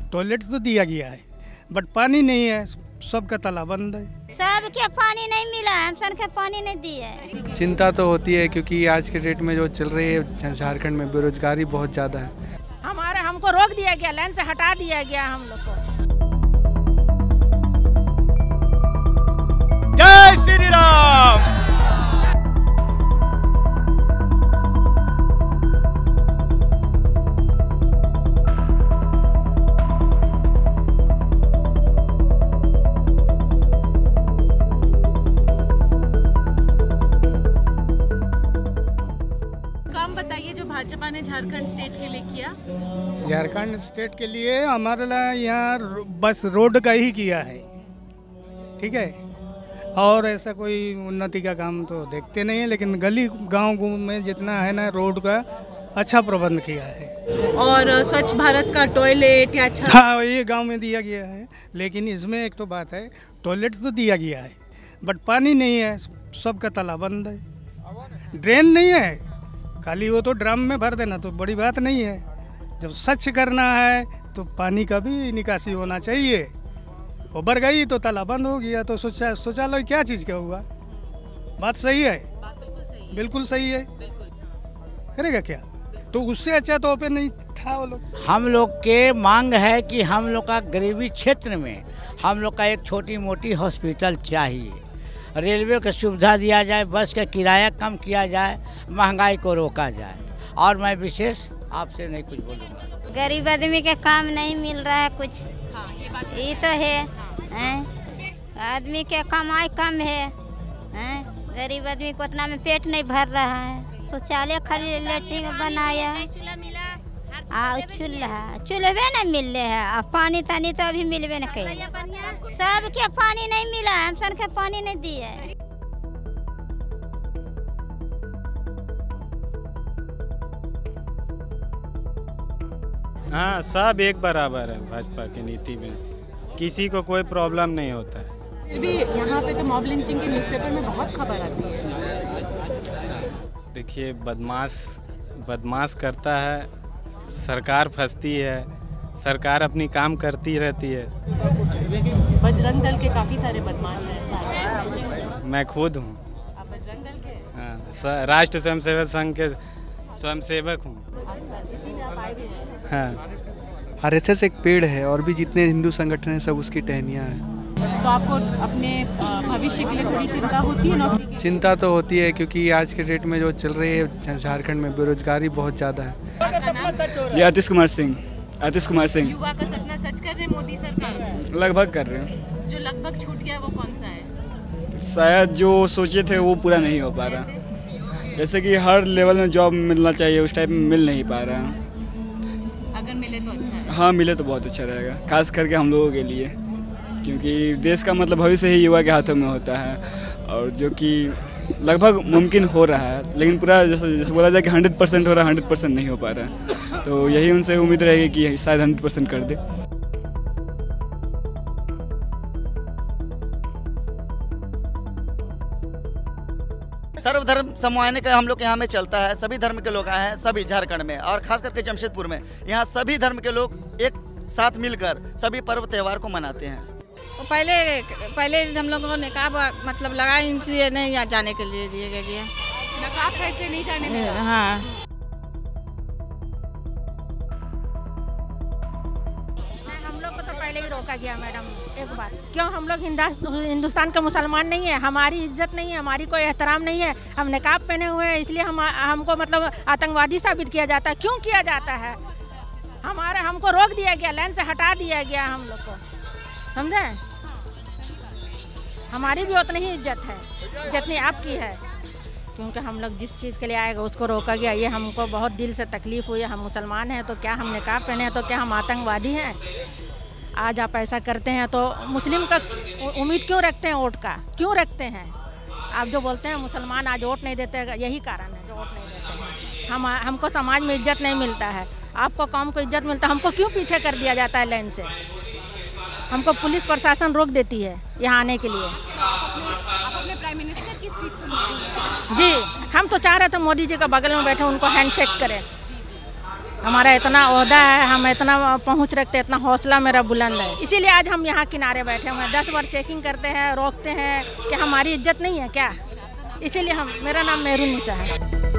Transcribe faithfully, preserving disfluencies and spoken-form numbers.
Toilet तो दिया गया है बट पानी नहीं है, सबका तालाब बंद है। सबके पानी नहीं मिला, हम सन के पानी नहीं दिए। चिंता तो होती है क्योंकि आज के डेट में जो चल रही है झारखंड में बेरोजगारी बहुत ज़्यादा है। हमारे हमको रोक दिया गया, लाइन से हटा दिया गया हम लोग को। जय श्री राम। बताइए जो भाजपा ने झारखंड स्टेट के लिए किया। झारखंड स्टेट के लिए हमारे यहाँ बस रोड का ही किया है, ठीक है, और ऐसा कोई उन्नति का काम तो देखते नहीं है, लेकिन गली गांव में जितना है ना रोड का अच्छा प्रबंध किया है। और स्वच्छ भारत का टॉयलेट या अच्छा, हाँ ये गांव में दिया गया है, लेकिन इसमें एक तो बात है, टॉयलेट तो दिया गया है बट पानी नहीं है, सबका तालाब बंद है, ड्रेन नहीं है, खाली वो तो ड्रम में भर देना तो बड़ी बात नहीं है। जब स्वच्छ करना है तो पानी का भी निकासी होना चाहिए। वो भर गई तो तालाब बंद हो गया, तो सोचा शौचालय क्या चीज़ का हुआ? बात सही है, बिल्कुल सही है, करेगा क्या? तो उससे अच्छा तो ओपन नहीं था वो लोग। हम लोग के मांग है कि हम लोग का गरीबी क्षेत्र में हम लोग का एक छोटी मोटी हॉस्पिटल चाहिए, रेलवे की सुविधा दिया जाए, बस का किराया कम किया जाए, महंगाई को रोका जाए, और मैं विशेष आपसे नहीं कुछ बोलूँगा। गरीब आदमी के काम नहीं मिल रहा है कुछ, हाँ, ये बात ये तो है, हैं? आदमी के कमाई कम है, हैं? गरीब आदमी को उतना में पेट नहीं भर रहा है, शौचालय खाली लेटरिन बनाया, हाँ चूल्हा चूल्हे न मिल रहे है, और पानी तानी तो अभी मिलवे न कहीं, सबके पानी नहीं मिला, हम सन के पानी नहीं दिए। हाँ सब एक बराबर है भाजपा की नीति में, किसी को कोई प्रॉब्लम नहीं होता है। फिर भी यहाँ पे तो मॉब लिंचिंग के न्यूज़पेपर में बहुत खबर आती है। देखिए बदमाश बदमाश करता है, सरकार फंसती है, सरकार अपनी काम करती रहती है। बजरंग दल के काफ़ी सारे बदमाश हैं। मैं खुद हूँ। आप बजरंग दल के? हाँ, राष्ट्र स्वयंसेवक संघ के स्वयंसेवक हूँ। इसीलिए आप आए भी हैं। हाँ। आर एस एस एक पेड़ है और भी जितने हिंदू संगठन हैं सब उसकी टहनियाँ हैं। तो आपको अपने भविष्य के लिए थोड़ी चिंता होती है नौकरी की? चिंता तो होती है क्योंकि आज के डेट में जो चल रही है झारखंड में बेरोजगारी बहुत ज़्यादा है। जी आतिश कुमार सिंह। आतिश कुमार सिंह। युवा का सपना सच कर रहे हैं मोदी सरकार? लगभग कर रहे हैं। जो लगभग छूट गया वो कौन सा है? शायद जो सोचे थे वो पूरा नहीं हो पा रहा, जैसे कि हर लेवल में जॉब मिलना चाहिए उस टाइप में मिल नहीं पा रहा। अगर मिले तो अच्छा है। हाँ मिले तो बहुत अच्छा रहेगा, खास करके हम लोगों के लिए, क्योंकि देश का मतलब भविष्य ही युवा के हाथों में होता है, और जो कि लगभग मुमकिन हो रहा है, लेकिन पूरा जैसे जैसे बोला जाए कि हंड्रेड परसेंट हो रहा है, हंड्रेड परसेंट नहीं हो पा रहा है। तो यही उनसे उम्मीद रहेगी कि शायद हंड्रेड परसेंट कर दे। सर्वधर्म समन्वय का हम लोग यहाँ में चलता है, सभी धर्म के लोग आए हैं, सभी झारखंड में और खास करके जमशेदपुर में, यहाँ सभी धर्म के लोग एक साथ मिलकर सभी पर्व त्यौहार को मनाते हैं। तो पहले पहले हम लोगों ने नकाब मतलब लगाया, इसलिए नहीं यहाँ जाने के लिए दिए गए। नकाब फैसले नहीं जाने में? हाँ। हम लोग को तो पहले ही रोका गया मैडम, एक बात क्यों, हम लोग हिंदुस्तान के मुसलमान नहीं है, हमारी इज्जत नहीं है, हमारी कोई एहतराम नहीं है, हम नकाब पहने हुए हैं, इसलिए हम हमको मतलब आतंकवादी साबित किया जाता है। क्यों किया जाता है? हमारे हमको रोक दिया गया, लाइन से हटा दिया गया हम लोग को, समझे? हमारी भी उतनी ही इज्जत है जितनी आपकी है, क्योंकि हम लोग जिस चीज़ के लिए आएगा उसको रोका गया। ये हमको बहुत दिल से तकलीफ़ हुई है। हम मुसलमान हैं तो क्या हम निकाब पहने हैं तो क्या हम आतंकवादी हैं? आज आप ऐसा करते हैं तो मुस्लिम का उम्मीद क्यों रखते हैं? वोट का क्यों रखते हैं? आप जो बोलते हैं मुसलमान आज वोट नहीं देते, यही कारण है जो वोट नहीं देते हैं। हम हमको समाज में इज्जत नहीं मिलता है, आपको कौम को इज्जत मिलता है, हमको क्यों पीछे कर दिया जाता है लाइन से? हमको पुलिस प्रशासन रोक देती है यहाँ आने के लिए। आप अपने प्राइम मिनिस्टर की स्पीच सुन? जी, हम तो चाह रहे थे मोदी जी का बगल में बैठे उनको हैंडशेक करें। हमारा इतना ओहदा है, हम इतना पहुंच रखते हैं, इतना हौसला मेरा बुलंद है, इसीलिए आज हम यहाँ किनारे बैठे हुए हैं। दस बार चेकिंग करते हैं, रोकते हैं कि हमारी इज्जत नहीं है क्या, इसीलिए हम, मेरा नाम मेहरुनिसा है।